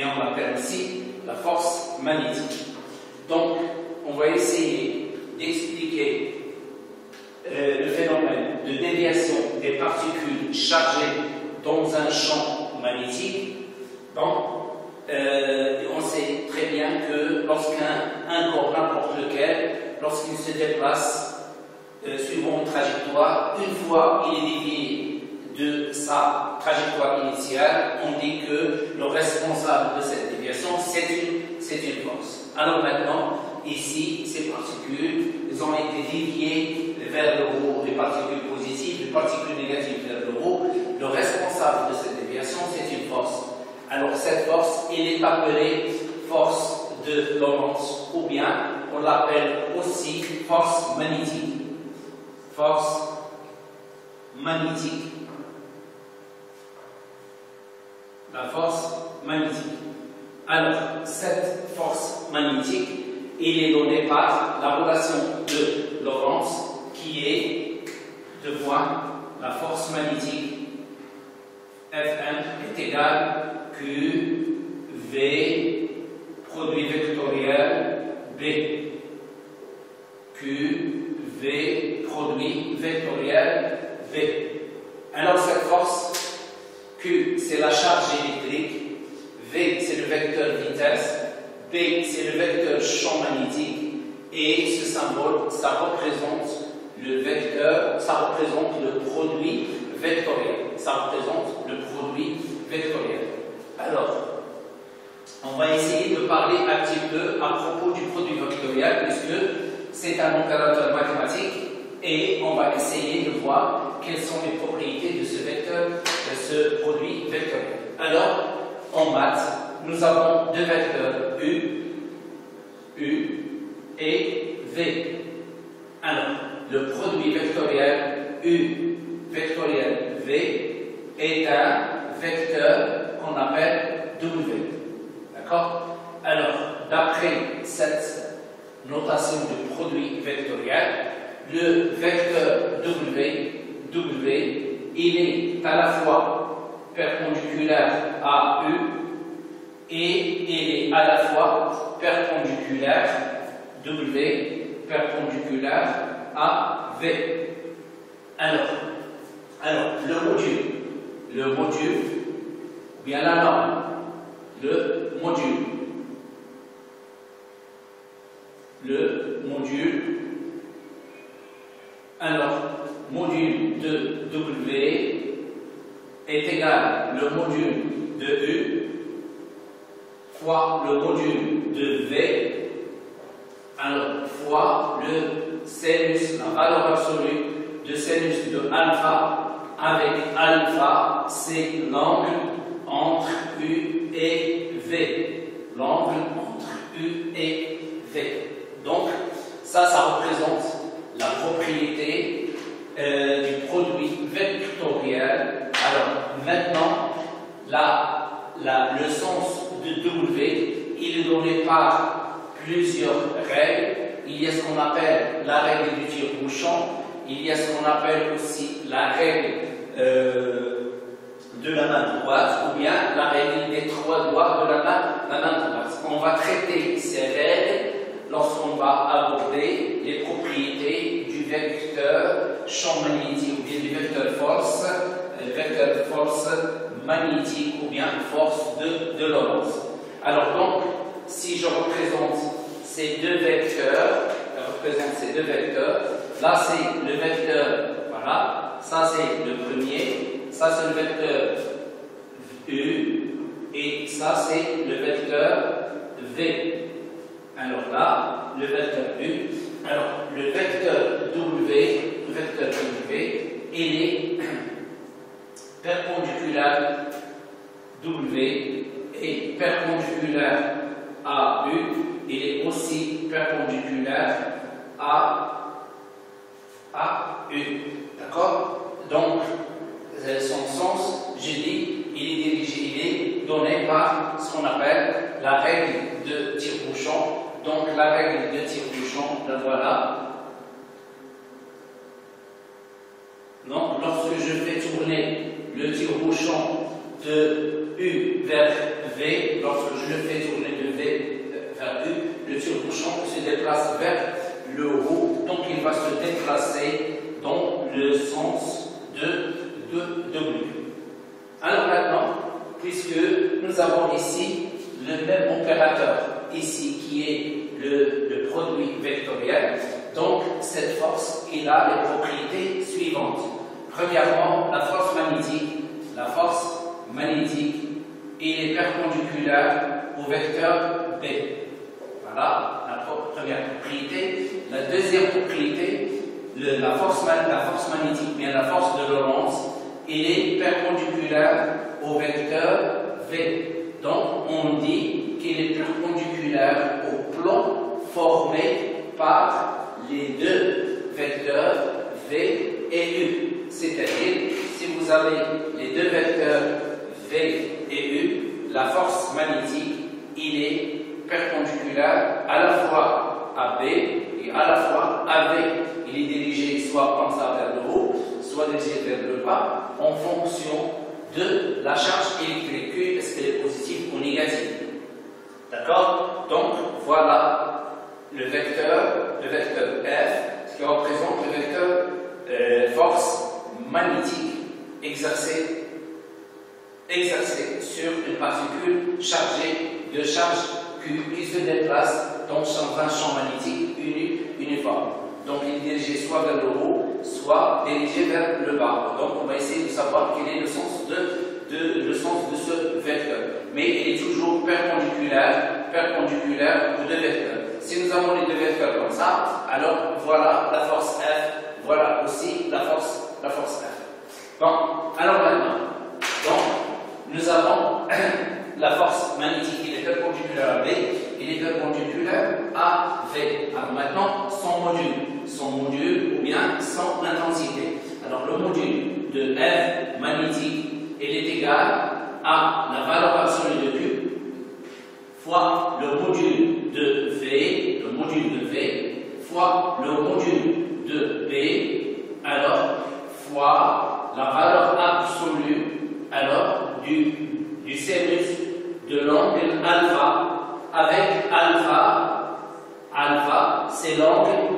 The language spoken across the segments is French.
on l'appelle aussi la force magnétique. Donc, on va essayer d'expliquer le phénomène de déviation des particules chargées dans un champ magnétique. Donc, on sait très bien que lorsqu'un corps, n'importe lequel, lorsqu'il se déplace suivant une trajectoire, une fois il est dévié de sa trajectoire initiale, on dit que le responsable de cette déviation, c'est une force. Alors maintenant, ici, ces particules, elles ont été déviées vers le haut, les particules positives, les particules négatives vers le haut. Le responsable de cette déviation, c'est une force. Alors cette force, elle est appelée force de Lorentz, ou bien on l'appelle aussi force magnétique. Force magnétique. La force magnétique. Alors, cette force magnétique, elle est donnée par la relation de Lorentz, qui est de voir la force magnétique Fm est égale Q, V, produit vectoriel B. Q, V, produit vectoriel B. Alors cette force, Q, c'est la charge électrique, V, c'est le vecteur vitesse, B, c'est le vecteur champ magnétique, et ce symbole, ça représente le vecteur, ça représente le produit vectoriel. Ça représente le produit vectoriel. Alors, on va essayer de parler un petit peu à propos du produit vectoriel, puisque c'est un opérateur mathématique, et on va essayer de voir quelles sont les propriétés de ce vecteur, de ce produit vectoriel. Alors, en maths, nous avons deux vecteurs U et V. Alors, le produit vectoriel U vectoriel V est un vecteur qu'on appelle W. D'accord? Alors, d'après cette notation de produit vectoriel, le vecteur W, il est à la fois perpendiculaire à U et il est à la fois perpendiculaire W, perpendiculaire à V. Alors, le module, ou bien la norme, le module, alors, module de W est égal le module de U fois le module de V, alors fois le sinus, la valeur absolue de sinus de alpha, avec alpha, c'est l'angle entre U et V. L'angle entre U et V. Donc, ça représente la propriété du produit vectoriel. Alors, maintenant, le sens de W, il est donné par plusieurs règles. Il y a ce qu'on appelle la règle du tire-bouchon. Il y a ce qu'on appelle aussi la règle de la main droite, ou bien la règle des trois doigts de la main droite. On va traiter ces règles lorsqu'on va aborder les propriétés du vecteur champ magnétique, ou bien du vecteur force magnétique, ou bien force de Lorentz. Alors donc, si je représente ces deux vecteurs, là c'est le vecteur, voilà, ça c'est le premier, ça c'est le vecteur U, et ça c'est le vecteur V. Alors là, le vecteur U, alors le vecteur W, il est perpendiculaire W et perpendiculaire à U, il est aussi perpendiculaire à U. D'accord? Donc, son sens, j'ai dit, il est donné par ce qu'on appelle la règle de tire-bouchon. Donc, la règle de tire-bouchon, la voilà. Donc, lorsque je fais tourner le tire-bouchon de U vers V, lorsque je le fais tourner de V vers U, le tire-bouchon se déplace vers le haut, donc il va se déplacer dans le sens de W. Alors maintenant, puisque nous avons ici le même opérateur, ici qui est le produit vectoriel, donc cette force, il a les propriétés suivantes. Premièrement, la force magnétique, il est perpendiculaire au vecteur B. Voilà la première propriété. La deuxième propriété, la force magnétique, bien la force de Lorentz, il est perpendiculaire au vecteur V. Donc on dit qu'il est perpendiculaire au plan formé par les deux vecteurs V et U. C'est-à-dire, si vous avez les deux vecteurs V et U, la force magnétique, il est perpendiculaire à la fois à B et à la fois à V. Il est dirigé soit comme ça vers le haut, soit dirigé vers le bas, en fonction de la charge électrique Q, est-ce qu'elle est positive ou négative. D'accord? Donc, voilà le vecteur F, ce qui représente le vecteur force magnétique exercée sur une particule chargée de charge Q qui se déplace dans un champ magnétique uniforme. Donc il est dirigé soit vers le haut, soit dirigé vers le bas. Donc on va essayer de savoir quel est le sens de ce vecteur. Mais il est toujours perpendiculaire aux deux vecteurs. Si nous avons les deux vecteurs comme ça, alors voilà la force F, voilà aussi la force F. Bon, alors maintenant, donc, nous avons la force magnétique, il est perpendiculaire à B, il est perpendiculaire à V. Alors maintenant, son module ou bien son intensité. Alors le module de F magnétique, il est égal à la valeur absolue de Q fois le module de V, fois le module de B, alors fois la valeur absolue alors du sinus de l'angle alpha, avec alpha c'est l'angle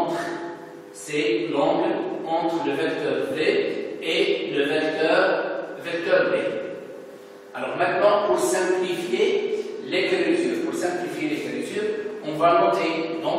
entre le vecteur V et le vecteur B. Alors maintenant, pour simplifier l'écriture, on va noter, donc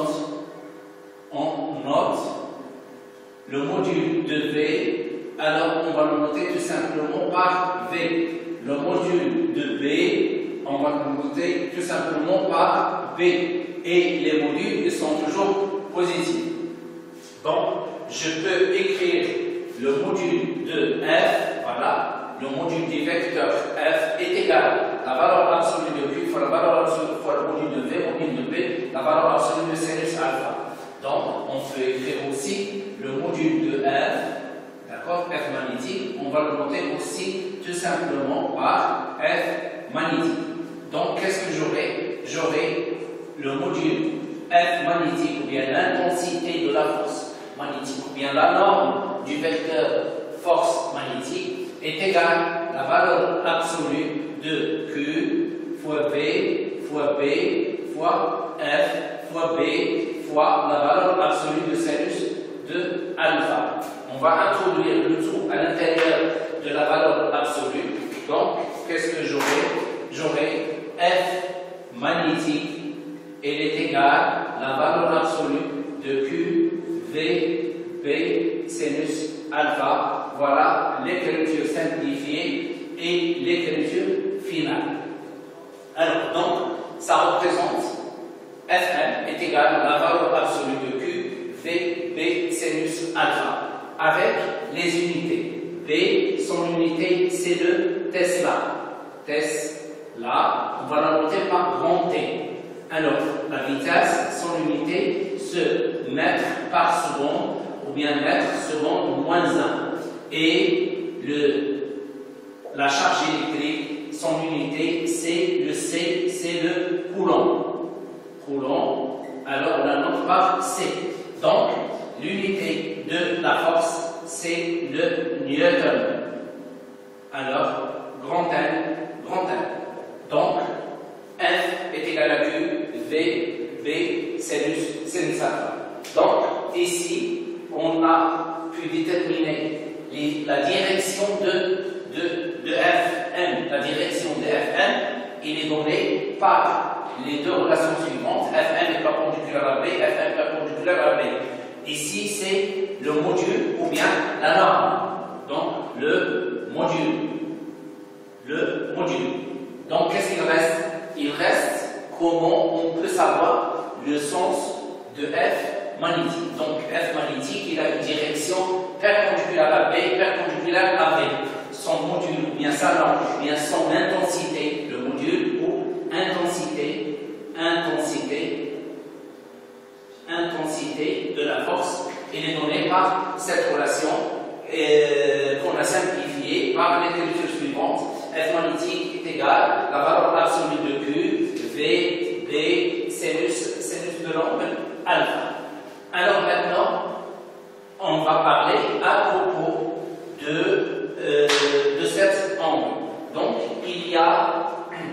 on note le module de V, alors on va le noter tout simplement par V. Le module de B, on va le noter tout simplement par B. Et les modules ils sont toujours positifs. Donc, je peux écrire le module de F, voilà, le module du vecteur F est égal à la valeur absolue de Q fois la valeur absolue fois le module de V, module de B, la valeur absolue de sinus alpha. Donc, on peut écrire aussi le module de F, d'accord, F magnétique, on va le noter aussi tout simplement par F magnétique. Donc, qu'est-ce que j'aurai? J'aurai le module F magnétique ou bien l'intensité de la force magnétique ou bien la norme du vecteur force magnétique est égale à la valeur absolue de Q fois V fois B fois F fois B fois la valeur absolue de sinus de alpha. On va introduire le tout à l'intérieur de la valeur absolue. Donc, qu'est-ce que j'aurai? J'aurai F magnétique, elle est égale à la valeur absolue de Q, V, B, sinus alpha. Voilà l'écriture simplifiée et l'écriture finale. Alors, donc, ça représente Fm est égal à la valeur absolue de Q, V, B, sinus alpha, avec les unités. B, son unité, c'est le Tesla. Tesla, on va la noter par grand T. Alors, la vitesse, son unité, c'est mètres par seconde, ou bien mètres seconde moins 1. Et la charge électrique, son unité, c'est le C, c'est le coulomb. Alors on la note par C. Donc, l'unité de la force, c'est le Newton. Alors, grand N, grand M. Donc, F est égal à Q, V, B, sinus alpha. Donc, ici, on a pu déterminer la direction de Fm. La direction de Fm, il est donné par les deux relations suivantes. Fm est perpendiculaire à B, Fm est perpendiculaire à B. Ici, c'est le module ou bien la norme. Donc, le module. Le module. Donc, qu'est-ce qu'il reste? Il reste comment on peut savoir le sens de F magnétique. Donc, F magnétique, il a une direction perpendiculaire à B, perpendiculaire à B. Son module, ou bien sa norme, ou bien son intensité, le module ou intensité de la force, il est donné par cette relation qu'on a simplifiée par l'écriture suivante. F magnétique est égal à la valeur absolue de Q, V, B, sinus de l'angle alpha. Alors maintenant, on va parler à propos de cet angle. Donc, il y a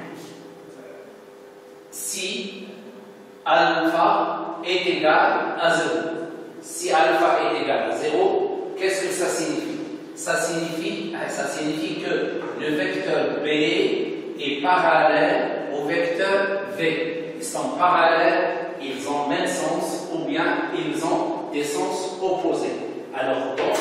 si alpha est égal à 0. Si alpha est égal à 0, qu'est-ce que ça signifie? Ça signifie que le vecteur B est parallèle au vecteur V. Ils sont parallèles, ils ont le même sens ou bien ils ont des sens opposés. Alors dans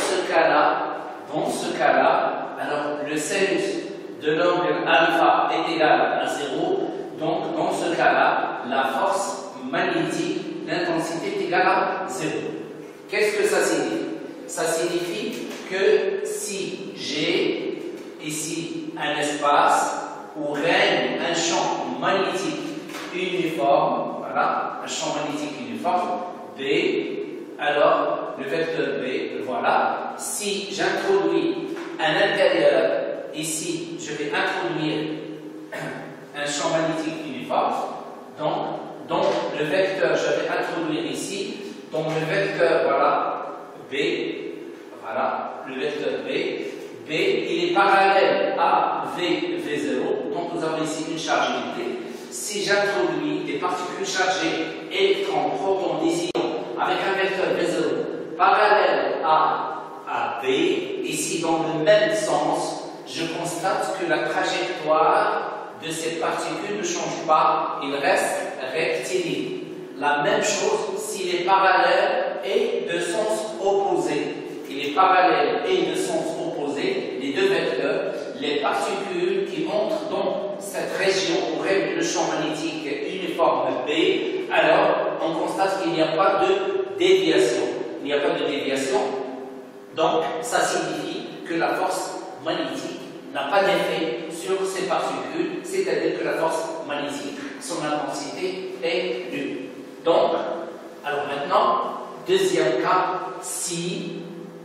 ce cas-là, alors le sinus de l'angle alpha est égal à 0. Donc dans ce cas-là, la force magnétique, l'intensité est égale à 0. Qu'est-ce que ça signifie? Ça signifie que si j'ai ici un espace où règne un champ magnétique uniforme, voilà, un champ magnétique uniforme, B, alors le vecteur B, voilà, si j'introduis un intérieur, ici je vais introduire un champ magnétique uniforme, donc le vecteur, je vais introduire ici, donc le vecteur, voilà, B, voilà, le vecteur B, il est parallèle à V0, donc nous avons ici une charge limitée. Si j'introduis des particules chargées, électrons, protons, des ions, avec un vecteur V0 parallèle à B, ici dans le même sens, je constate que la trajectoire de cette particule ne change pas, il reste rectiligne. La même chose s'il est parallèle et de sens opposé. Il est parallèle et de sens opposé, les deux vecteurs, les particules qui entrent dans cette région où règne le champ magnétique uniforme B, alors on constate qu'il n'y a pas de déviation. Il n'y a pas de déviation, donc ça signifie que la force magnétique n'a pas d'effet sur ces particules, c'est-à-dire que la force magnétique, son intensité est nulle. Donc, alors maintenant, deuxième cas, si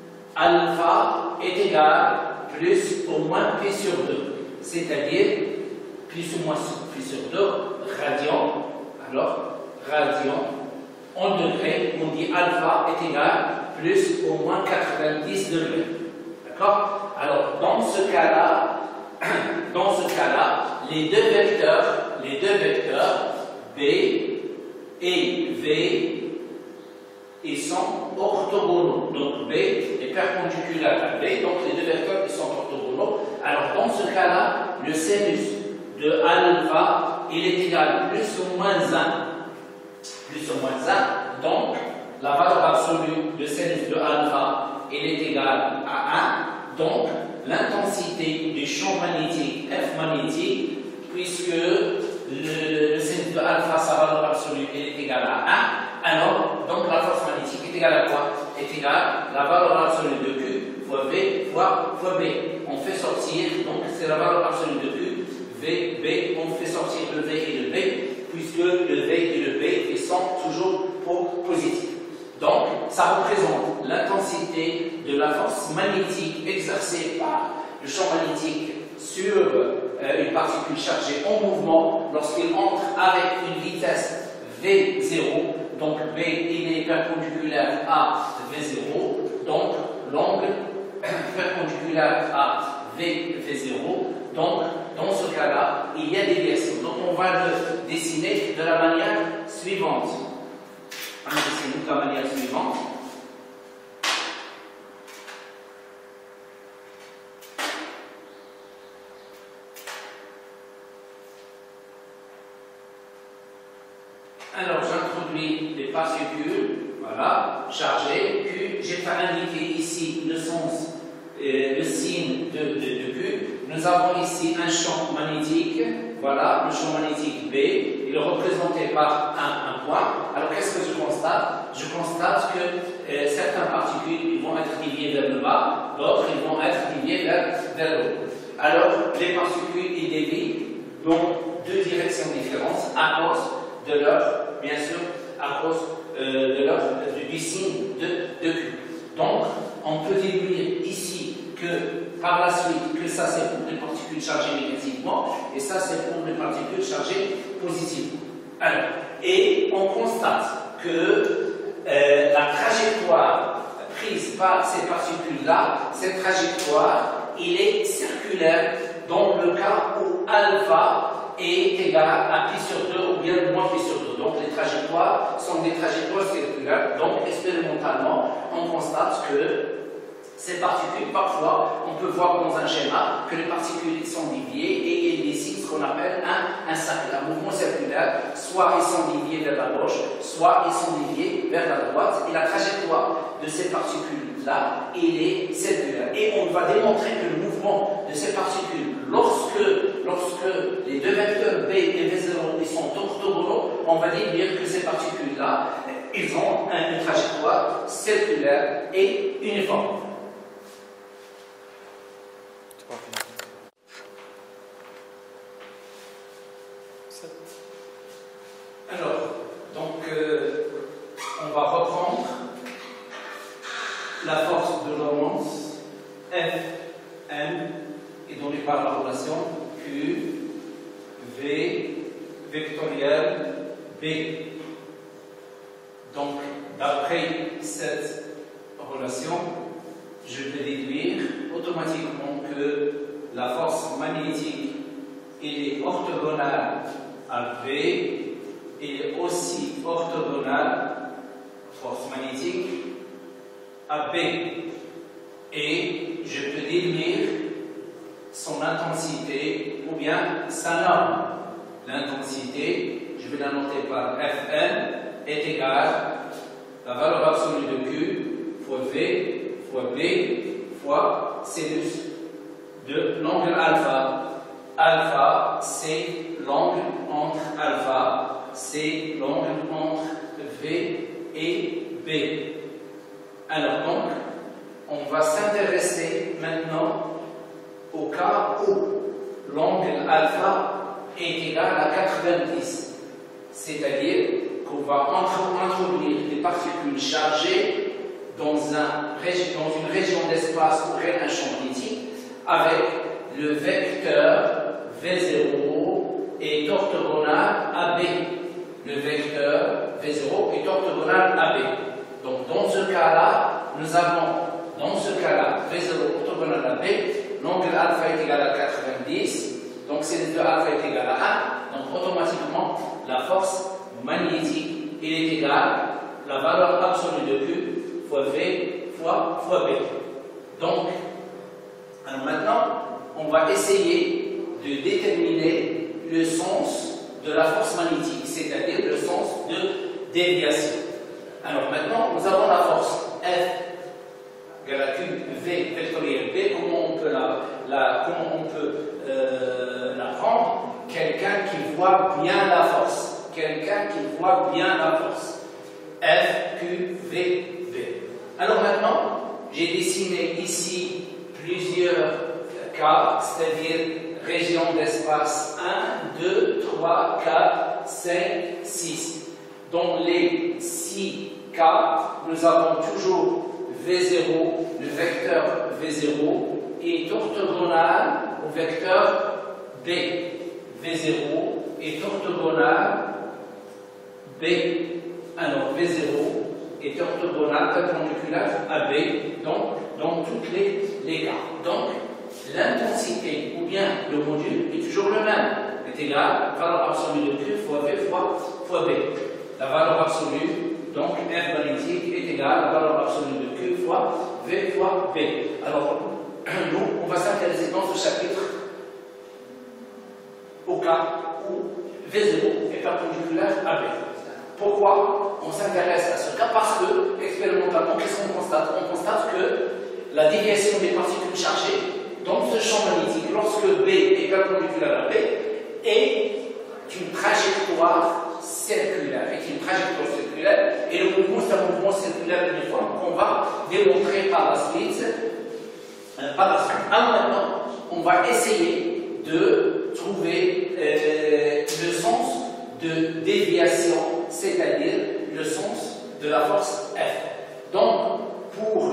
alpha est égal plus ou moins P sur 2, c'est-à-dire plus ou moins P sur 2 radian, alors radian en degrés, on dit alpha est égal plus ou moins 90 degrés. D'accord? Alors dans ce cas-là, les deux vecteurs B et V, ils sont orthogonaux. Donc B est perpendiculaire à B, donc les deux vecteurs ils sont orthogonaux. Alors dans ce cas-là, le sinus de alpha, il est égal plus ou moins 1. Plus ou moins 1. Donc la valeur absolue de sinus de alpha, il est égal à 1. Donc l'intensité du champ magnétique F magnétique, puisque le sinus de alpha, sa valeur absolue, est égale à 1, alors donc la force magnétique est égale à quoi? Est égale à la valeur absolue de Q fois V fois B. On fait sortir, donc c'est la valeur absolue de Q, V, B, on fait sortir le V et le B, puisque le V et le B ils sont toujours positifs. Donc ça représente l'intensité de la force magnétique exercée par le champ magnétique sur une particule chargée en mouvement lorsqu'il entre avec une vitesse V0, donc B il est perpendiculaire à V0, donc l'angle perpendiculaire à V0, donc dans ce cas-là, il y a déviation. Donc on va le dessiner de la manière suivante. On dessine de la manière suivante. Alors j'introduis les particules, voilà, chargées, Q. J'ai pas indiqué ici le sens, le signe de Q. Nous avons ici un champ magnétique, voilà, le champ magnétique B, il est représenté par un point. Alors qu'est-ce que je constate? Je constate que certaines particules ils vont être déviées vers le bas, d'autres ils vont être déviées vers le haut. Alors les particules ils dévient dans deux directions différentes à cause de leur, bien sûr, à cause du signe de Q. Donc on peut déduire ici que par la suite, que ça c'est pour les particules chargées négativement et ça c'est pour les particules chargées positivement. Alors, et on constate que la trajectoire prise par ces particules-là, cette trajectoire, il est circulaire dans le cas où alpha est égal à pi sur 2 ou bien moins pi sur 2. Donc les trajectoires sont des trajectoires circulaires. Donc expérimentalement, on constate que ces particules, parfois, on peut voir dans un schéma que les particules sont déviées et elles décident ce qu'on appelle un mouvement circulaire. Soit ils sont déviés vers la gauche, soit ils sont déviés vers la droite. Et la trajectoire de ces particules-là, il est circulaire. Et on va démontrer que le mouvement de ces particules, lorsque les deux vecteurs B et V0 ils sont orthogonaux, on va dire que ces particules-là, ils ont une trajectoire circulaire et uniforme. Alors, donc, on va reprendre la force de Lorentz, Fn, est donnée par la relation Q, V, vectoriel, B. Donc, d'après cette relation, je peux déduire automatiquement que la force magnétique est orthogonale à V et aussi orthogonale, force magnétique, à B. Et je peux déduire son intensité ou bien sa norme. L'intensité, je vais la noter par Fn, est égale à la valeur absolue de Q fois V fois B fois sinus de l'angle alpha. Alpha, c'est l'angle entre alpha, c'est l'angle entre V et B. Alors donc, on va s'intéresser maintenant au cas où l'angle alpha est égal à 90. C'est-à-dire qu'on va introduire des particules chargées dans une région d'espace auquel un champ magnétique avec le vecteur V0 est orthogonal à B. Le vecteur V0 est orthogonal à B. Donc dans ce cas-là, nous avons, V0 orthogonal à B, l'angle alpha est égal à 90, donc sinus de alpha est égal à 1, donc automatiquement, la force magnétique, il est égal à la valeur absolue de Q fois V fois B. Donc, alors maintenant, on va essayer de déterminer le sens de la force magnétique, c'est-à-dire le sens de déviation. Alors maintenant, nous avons la force F égale à Q V vectoriel B. Comment on peut la prendre? Quelqu'un qui voit bien la force. Quelqu'un qui voit bien la force. F, Q, V, B. Alors maintenant, j'ai dessiné ici plusieurs cas, c'est-à-dire région d'espace 1, 2, 3, 4, 5, 6. Dans les 6 cas, nous avons toujours V0, le vecteur V0 est orthogonal au vecteur B. V0 est orthogonal B. Alors V0 est orthogonal perpendiculaire à B, donc dans tous les cas. Donc l'intensité ou bien le module est toujours le même, est égal à la valeur absolue de Q fois V fois B. La valeur absolue, donc F magnétique, est égale à la valeur absolue de Q fois V fois B. Alors, nous, on va s'intéresser dans ce chapitre au cas où V0 est perpendiculaire à B. Pourquoi on s'intéresse à ce cas? Parce que, expérimentalement, qu'est-ce qu'on constate? On constate que la déviation des particules chargées dans ce champ magnétique, lorsque B est perpendiculaire à B, est une trajectoire circulaire. Et le mouvement, c'est un mouvement circulaire uniforme qu'on va démontrer par la suite. Alors maintenant, on va essayer de trouver le sens de déviation, c'est-à-dire le sens de la force F. Donc, pour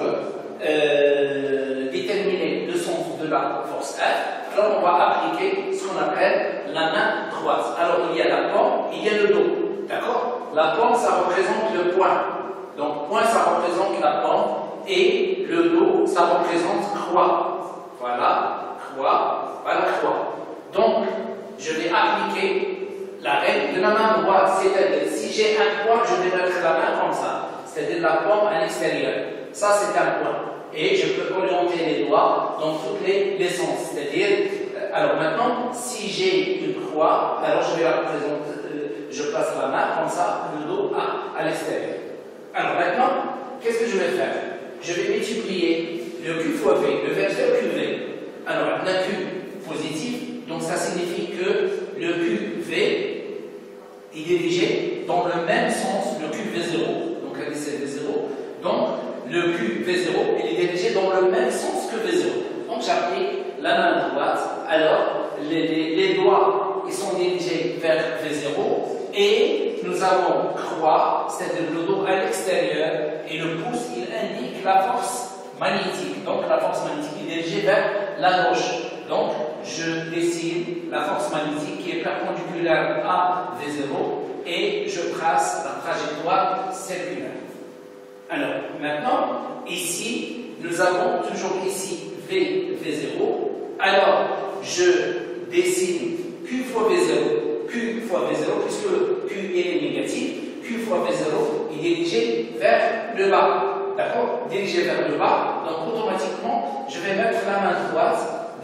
déterminer le sens de la force F, alors on va appliquer ce qu'on appelle la main droite. Alors, il y a la paume, il y a le dos. D'accord? La paume, ça représente le poing. Donc, poing, ça représente la paume. Et le dos, ça représente croix. Voilà, croix, voilà, croix. Donc, je vais appliquer la règle de la main droite. C'est-à-dire, si j'ai un point, je vais mettre la main comme ça. C'est-à-dire la paume à l'extérieur. Ça, c'est un point. Et je peux orienter les doigts dans tous les sens. C'est-à-dire, alors maintenant, si j'ai une croix, alors je vais la représenter, je place la main comme ça, le dos à l'extérieur. Alors maintenant, qu'est-ce que je vais faire? Je vais multiplier le Q fois V, le vecteur QV. Alors, un Q positif, donc ça signifie que le QV est dirigé dans le même sens, le QV0. Donc, là, c'est V0. Donc, le QV0 est dirigé dans le même sens que V0. Donc, j'applique la main droite. Alors, les doigts ils sont dirigés vers V0 et nous avons croix, c'est-à-dire le dos à l'extérieur, et le pouce, il indique la force magnétique. Donc, la force magnétique est dirigée vers la gauche. Donc, je dessine la force magnétique qui est perpendiculaire à V0 et je trace la trajectoire circulaire. Alors, maintenant, ici, nous avons toujours ici V0. Alors, je dessine Q fois V0, Q fois V0, puisque Q est négatif, Q fois V0 est dirigé vers le bas. D'accord? Dirigé vers le bas. Donc, automatiquement, je vais mettre la main droite.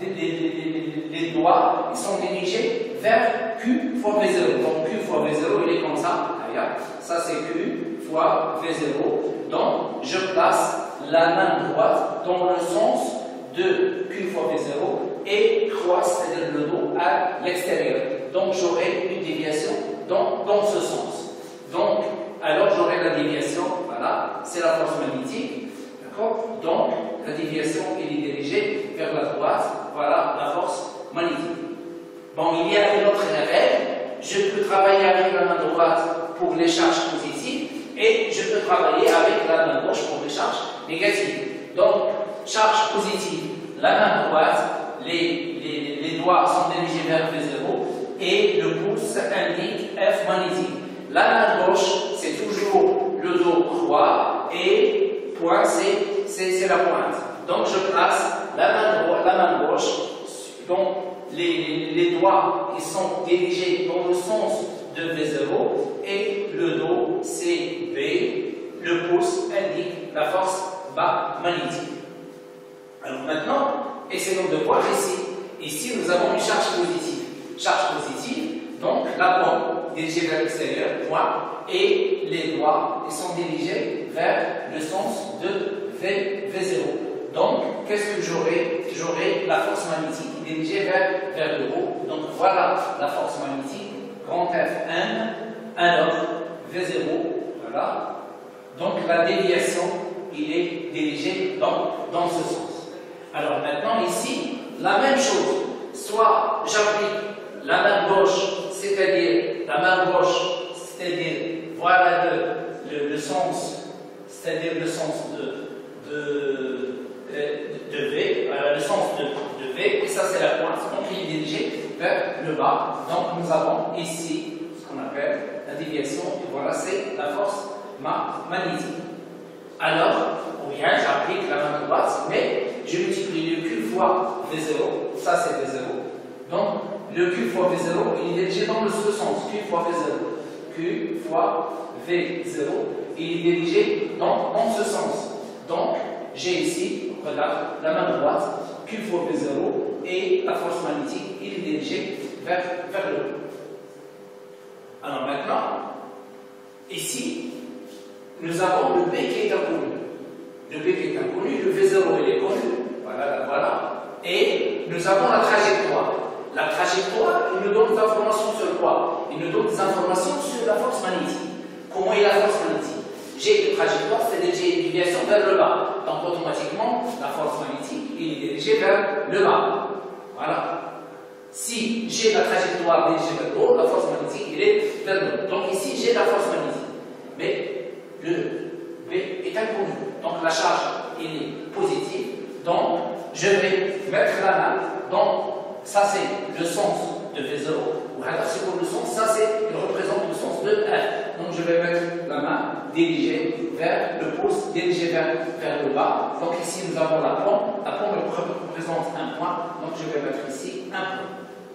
Les doigts ils sont dirigés vers Q fois V0. Donc, Q fois V0, il est comme ça. Regarde. Ça, c'est Q fois V0. Donc, je place la main droite dans le sens de Q fois V0 et croix, c'est-à-dire le dos à l'extérieur. Donc, j'aurai une déviation dans ce sens. Donc, alors j'aurai la déviation, voilà, c'est la force magnétique, d'accord? Donc, la déviation elle est dirigée vers la droite, voilà la force magnétique. Bon, il y a une autre règle, je peux travailler avec la main droite pour les charges positives et je peux travailler avec la main gauche pour les charges négatives. Donc, charge positive, la main droite, les doigts sont dirigés vers V0 et le pouce indique F magnétique. La main gauche, c'est toujours le dos croix et poing, c'est la pointe. Donc je place la main gauche, donc les doigts ils sont dirigés dans le sens de V0 et le dos c'est V, le pouce indique la force magnétique. Alors maintenant, essayons de voir ici. Ici nous avons une charge positive. Charge positive, donc la paume dirigée vers l'extérieur, point, et les doigts ils sont dirigés vers le sens de V0. Donc, qu'est-ce que j'aurai? J'aurai la force magnétique dirigée vers le haut. Donc, voilà la force magnétique, grand Fm, alors V0, voilà. Donc, la déviation, il est dirigé dans ce sens. Alors, maintenant, ici, la même chose. Soit j'applique la main gauche, c'est-à-dire la main gauche, c'est-à-dire voilà le sens, c'est-à-dire le sens de V, voilà le sens de V, et ça c'est la pointe, donc il est dirigé vers le bas. Donc nous avons ici ce qu'on appelle la déviation, et voilà c'est la force magnétique. Alors, ou bien j'applique la main droite, mais je multiplie le Q fois V0, ça c'est V0. Donc, le Q fois V0, il est dirigé dans ce sens, Q fois V0. Q fois V0, il est dirigé dans ce sens. Donc, j'ai ici, regarde, la main droite, Q fois V0, et la force magnétique, il est dirigé vers le haut. Alors maintenant, ici, nous avons le B qui est inconnu. Le B qui est inconnu, le V0 il est connu, voilà, et nous avons la trajectoire. La trajectoire, il nous donne des informations sur quoi? Il nous donne des informations sur la force magnétique. Comment est la force magnétique? J'ai une trajectoire, c'est-à-dire j'ai une déviation vers le bas. Donc automatiquement, la force magnétique il est dirigée vers le bas. Voilà. Si j'ai la trajectoire dirigée vers le haut, la force magnétique elle est vers le haut. Donc ici, j'ai la force magnétique. Mais le B est inconnu. Donc la charge elle est positive. Donc je vais mettre la main dans. Ça c'est le sens de V0. Ou alors c'est pour le sens, ça c'est, il représente le sens de F. Donc je vais mettre la main dirigée vers le pouce, dirigée vers le bas. Donc ici nous avons la paume. La paume représente un point. Donc je vais mettre ici un point.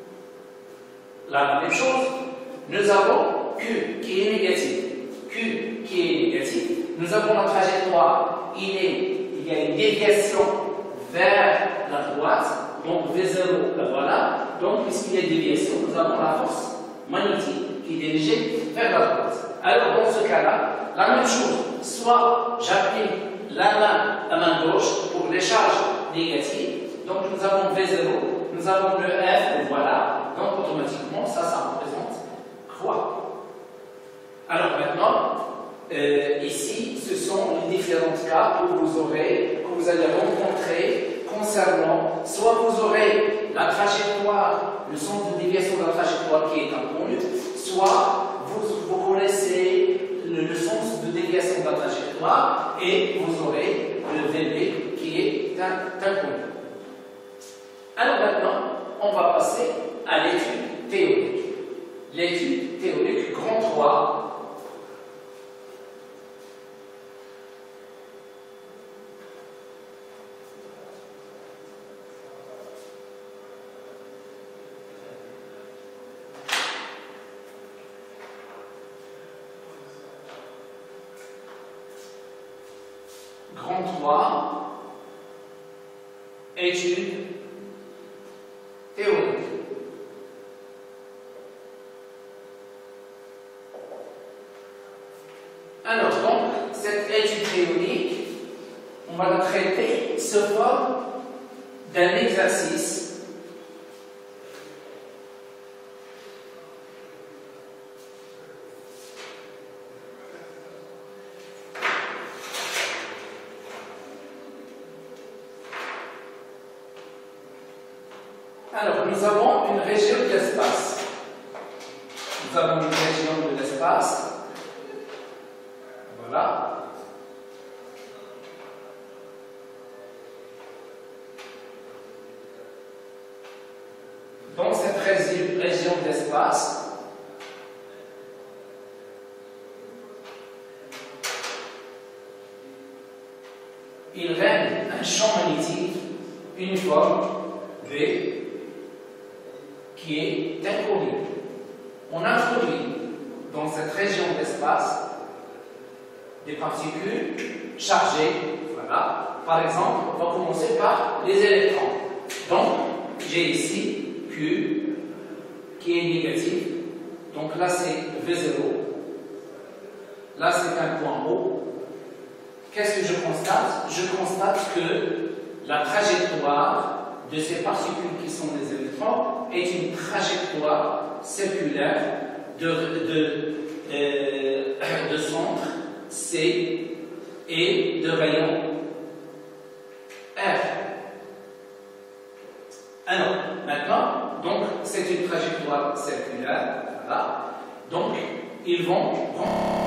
Là, la même chose, nous avons Q qui est négatif. Q qui est négatif. Nous avons la trajectoire. Il y a une déviation vers la droite. Donc V0, la voilà. Donc, puisqu'il y a une déviation, nous avons la force magnétique qui est dirigée vers la droite. Alors, dans ce cas-là, la même chose. Soit j'appuie la main gauche pour les charges négatives. Donc, nous avons V0, nous avons le F, voilà. Donc, automatiquement, ça représente quoi? Alors, maintenant, ici, ce sont les différents cas que vous allez rencontrer concernant, soit vous aurez la trajectoire, le sens de déviation de la trajectoire qui est inconnu, soit vous connaissez le sens de déviation de la trajectoire et vous aurez le VB qui est inconnu. Alors maintenant, on va passer à l'étude théorique. L'étude théorique grand 3. Grand 3, étude théorique. Alors donc, cette étude théorique, on va la traiter sous forme d'un exercice. Alors, nous avons une région de l'espace. Nous avons une région de l'espace. Voilà. Dans cette région de l'espace, il règne un champ magnétique uniforme V qui est inconnu. On introduit dans cette région d'espace des particules chargées. Voilà. Par exemple, on va commencer par les électrons. Donc, j'ai ici Q qui est négatif. Donc là, c'est V0. Là, c'est un point haut. Qu'est-ce que je constate? Je constate que la trajectoire de ces particules qui sont des électrons est une trajectoire circulaire de centre C et de rayon R. Alors, maintenant, donc, c'est une trajectoire circulaire, voilà. Donc, ils vont